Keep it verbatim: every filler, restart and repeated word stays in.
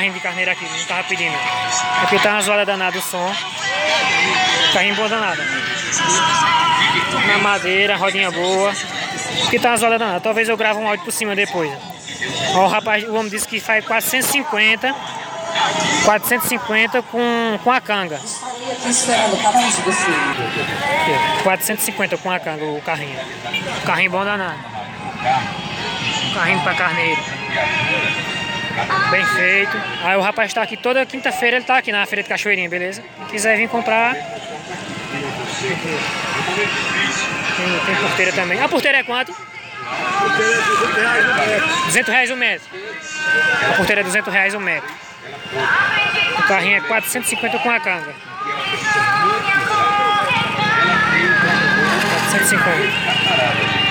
carrinho de carneiro aqui, não tava pedindo. Aqui tá uma zoada danada o som. Carrinho bom danado. Na madeira, rodinha boa. Aqui tá uma zoada danada. Talvez eu grave um áudio por cima depois. Ó, o rapaz, o homem disse que faz quatrocentos e cinquenta. quatrocentos e cinquenta com, com a canga. quatrocentos e cinquenta com a canga, o carrinho. Carrinho bom danado. Carrinho pra carneiro. Bem feito. Aí o rapaz tá aqui toda quinta-feira, ele tá aqui na feira de Cachoeirinha, beleza? Quem quiser vir comprar. Tem, tem porteira também. A porteira é quanto? duzentos reais o metro. A porteira é duzentos reais o metro. O carrinho é quatrocentos e cinquenta com a canga. quatrocentos e cinquenta.